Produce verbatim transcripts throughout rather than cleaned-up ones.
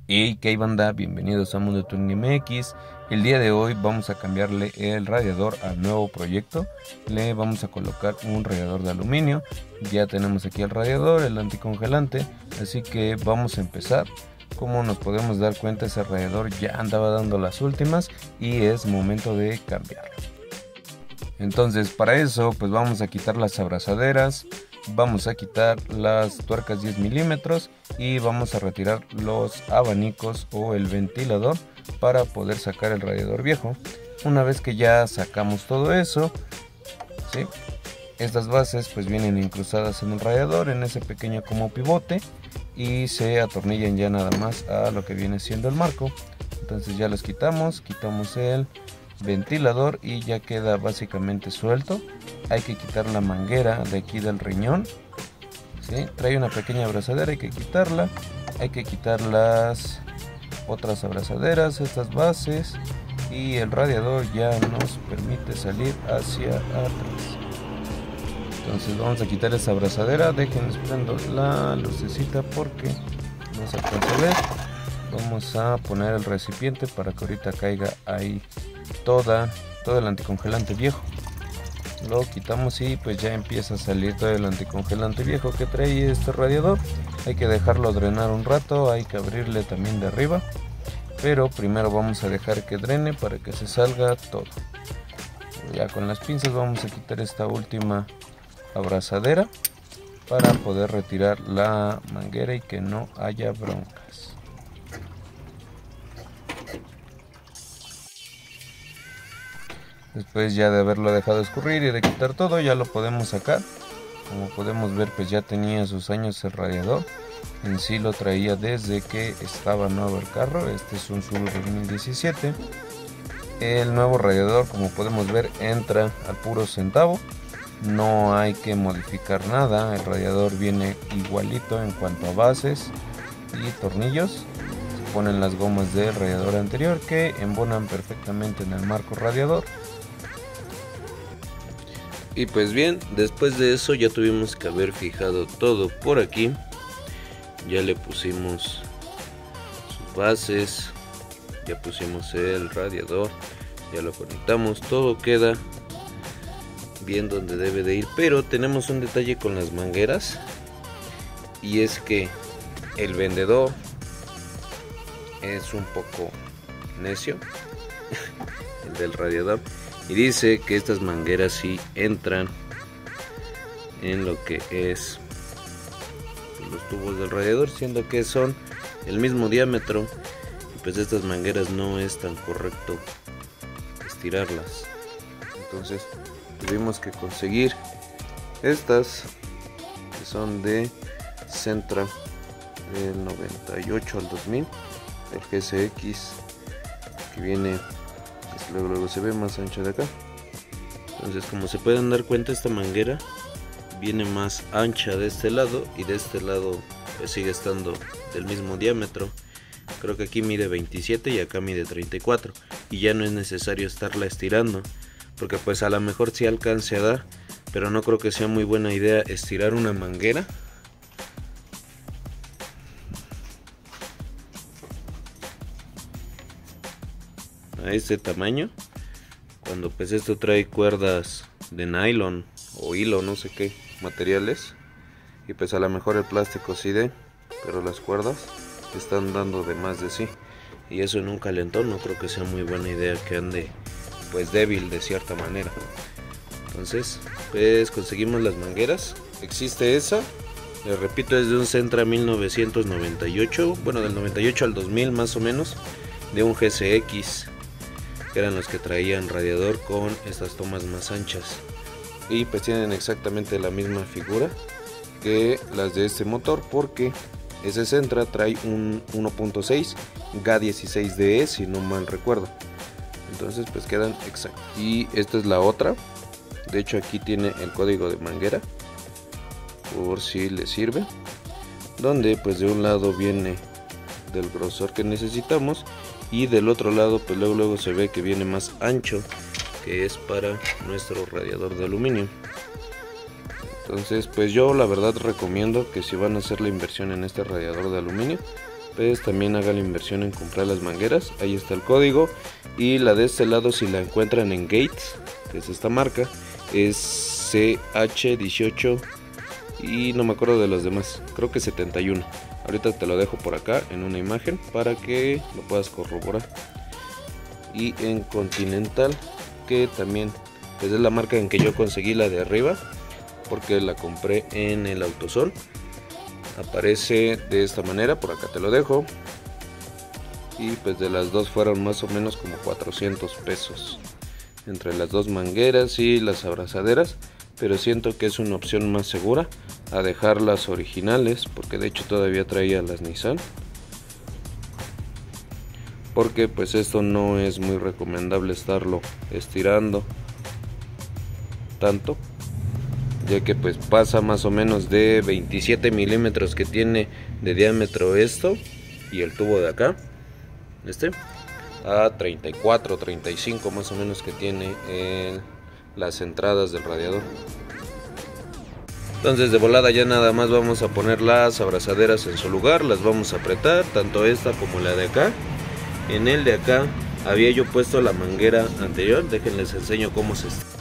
Hey, ¿qué hay, banda? Bienvenidos a Mundo Tuning M X. El día de hoy vamos a cambiarle el radiador al nuevo proyecto. Le vamos a colocar un radiador de aluminio. Ya tenemos aquí el radiador, el anticongelante, así que vamos a empezar. Como nos podemos dar cuenta, ese radiador ya andaba dando las últimas y es momento de cambiarlo. Entonces, para eso pues vamos a quitar las abrazaderas, vamos a quitar las tuercas diez milímetros y vamos a retirar los abanicos o el ventilador para poder sacar el radiador viejo. Una vez que ya sacamos todo eso, ¿sí? Estas bases pues vienen incrustadas en el radiador, en ese pequeño como pivote, y se atornillan ya nada más a lo que viene siendo el marco. Entonces ya los quitamos, quitamos el ventilador y ya queda básicamente suelto. Hay que quitar la manguera de aquí del riñón, ¿sí? Trae una pequeña abrazadera, hay que quitarla. Hay que quitar las otras abrazaderas, estas bases, y el radiador ya nos permite salir hacia atrás. Entonces vamos a quitar esa abrazadera. Déjenme prendo la lucecita porque no se alcanza a ver. Vamos a poner el recipiente para que ahorita caiga ahí toda, todo el anticongelante viejo. Lo quitamos y pues ya empieza a salir todo el anticongelante viejo que trae este radiador. Hay que dejarlo drenar un rato, hay que abrirle también de arriba, pero primero vamos a dejar que drene para que se salga todo. Ya con las pinzas vamos a quitar esta última abrazadera para poder retirar la manguera y que no haya broncas. Después ya de haberlo dejado escurrir y de quitar todo, ya lo podemos sacar. Como podemos ver, pues ya tenía sus años el radiador. En sí lo traía desde que estaba nuevo el carro. Este es un Subaru dos mil diecisiete. El nuevo radiador, como podemos ver, entra al puro centavo. No hay que modificar nada. El radiador viene igualito en cuanto a bases y tornillos. Se ponen las gomas del radiador anterior que embonan perfectamente en el marco radiador. Y pues bien, después de eso ya tuvimos que haber fijado todo por aquí. Ya le pusimos sus bases, ya pusimos el radiador, ya lo conectamos, todo queda bien donde debe de ir. Pero tenemos un detalle con las mangueras, y es que el vendedor es un poco necio, el del radiador, y dice que estas mangueras sí entran en lo que es los tubos del radiador, siendo que son el mismo diámetro, y pues estas mangueras no es tan correcto estirarlas. Entonces tuvimos que conseguir estas que son de Centra del noventa y ocho al dos mil, el G S X, que viene pues, luego, luego se ve más ancho de acá. Entonces, como se pueden dar cuenta, esta manguera viene más ancha de este lado, y de este lado pues sigue estando del mismo diámetro. Creo que aquí mide veintisiete y acá mide treinta y cuatro, y ya no es necesario estarla estirando, porque pues a lo mejor sí alcance a dar, pero no creo que sea muy buena idea estirar una manguera a este tamaño, cuando pues esto trae cuerdas de nylon o hilo, no sé qué materiales, y pues a lo mejor el plástico sí de, pero las cuerdas están dando de más de sí, y eso en un calentón no creo que sea muy buena idea que ande pues débil de cierta manera. Entonces pues conseguimos las mangueras. Existe esa, les repito, es de un Centra mil novecientos noventa y ocho, bueno, del noventa y ocho al dos mil más o menos, de un G S X, que eran los que traían radiador con estas tomas más anchas, y pues tienen exactamente la misma figura que las de este motor, porque ese Centra trae un uno punto seis G A dieciséis D E, si no mal recuerdo. Entonces pues quedan exactos. Y esta es la otra, de hecho aquí tiene el código de manguera por si le sirve, donde pues de un lado viene del grosor que necesitamos, y del otro lado pues luego, luego se ve que viene más ancho, que es para nuestro radiador de aluminio. Entonces pues yo la verdad recomiendo que si van a hacer la inversión en este radiador de aluminio, pues también haga la inversión en comprar las mangueras. Ahí está el código. Y la de este lado, si la encuentran en Gates, que es esta marca, es C H dieciocho y no me acuerdo de los demás, creo que setenta y uno. Ahorita te lo dejo por acá en una imagen para que lo puedas corroborar. Y en Continental, que también pues es la marca en que yo conseguí la de arriba, porque la compré en el Autosol. Aparece de esta manera, por acá te lo dejo. Y pues de las dos fueron más o menos como cuatrocientos pesos entre las dos mangueras y las abrazaderas, pero siento que es una opción más segura a dejar las originales, porque de hecho todavía traía las Nissan, porque pues esto no es muy recomendable estarlo estirando tanto, ya que pues pasa más o menos de veintisiete milímetros que tiene de diámetro esto y el tubo de acá, este, a treinta y cuatro, treinta y cinco más o menos que tiene en las entradas del radiador. Entonces de volada ya nada más vamos a poner las abrazaderas en su lugar, las vamos a apretar, tanto esta como la de acá. En el de acá había yo puesto la manguera anterior, déjenles enseño cómo se está.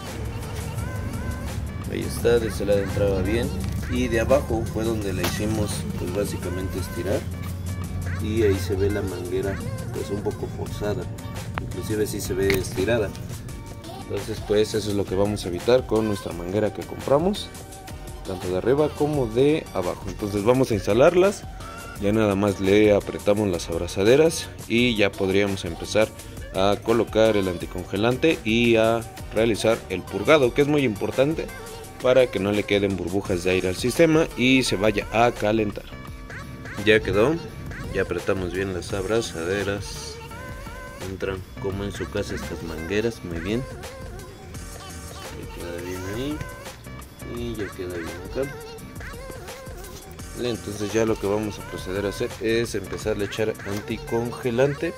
Ahí está, de este lado entraba bien, y de abajo fue donde la hicimos pues básicamente estirar, y ahí se ve la manguera pues un poco forzada, inclusive sí se ve estirada. Entonces pues eso es lo que vamos a evitar con nuestra manguera que compramos, tanto de arriba como de abajo. Entonces vamos a instalarlas, ya nada más le apretamos las abrazaderas y ya podríamos empezar a colocar el anticongelante y a realizar el purgado, que es muy importante para que no le queden burbujas de aire al sistema y se vaya a calentar. Ya quedó, ya apretamos bien las abrazaderas, entran como en su casa estas mangueras, muy bien, ya queda bien ahí y ya queda bien acá. Entonces ya lo que vamos a proceder a hacer es empezar a echar anticongelante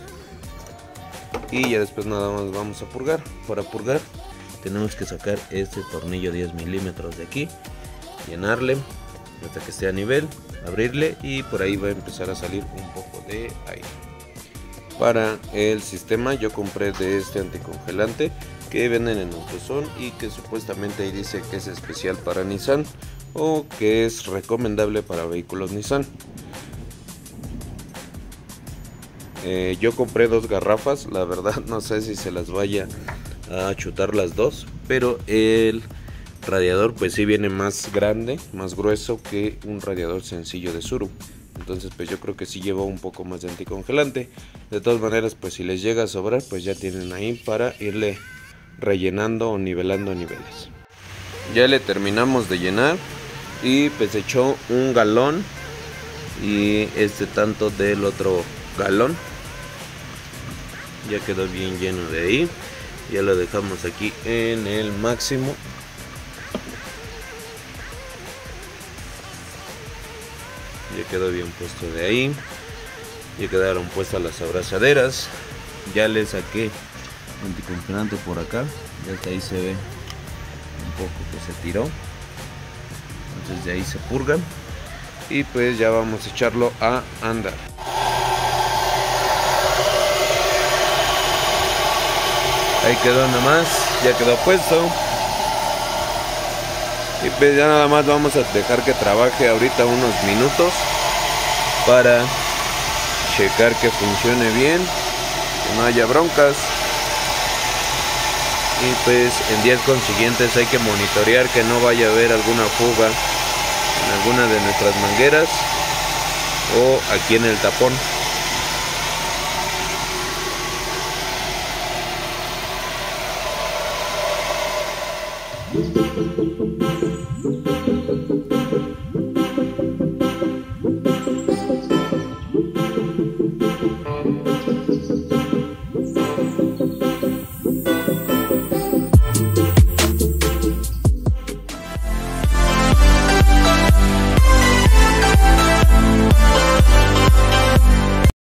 y ya después nada más vamos a purgar. Para purgar tenemos que sacar este tornillo diez milímetros de aquí, llenarle hasta que esté a nivel, abrirle y por ahí va a empezar a salir un poco de aire. Para el sistema yo compré de este anticongelante que venden en Autosol y que supuestamente ahí dice que es especial para Nissan o que es recomendable para vehículos Nissan. Eh, yo compré dos garrafas, la verdad no sé si se las vaya a chutar las dos, pero el radiador pues sí viene más grande, más grueso que un radiador sencillo de Tsuru. Entonces pues yo creo que sí lleva un poco más de anticongelante. De todas maneras pues si les llega a sobrar pues ya tienen ahí para irle rellenando o nivelando niveles. Ya le terminamos de llenar y pues echó un galón y este tanto del otro galón. Ya quedó bien lleno de ahí. Ya lo dejamos aquí en el máximo. Ya quedó bien puesto de ahí. Ya quedaron puestas las abrazaderas. Ya le saqué anticongelante por acá. Ya hasta ahí se ve un poco que se tiró. Entonces de ahí se purgan. Y pues ya vamos a echarlo a andar. Ahí quedó nada más, ya quedó puesto. Y pues ya nada más vamos a dejar que trabaje ahorita unos minutos para checar que funcione bien, que no haya broncas. Y pues en días consiguientes hay que monitorear que no vaya a haber alguna fuga en alguna de nuestras mangueras o aquí en el tapón.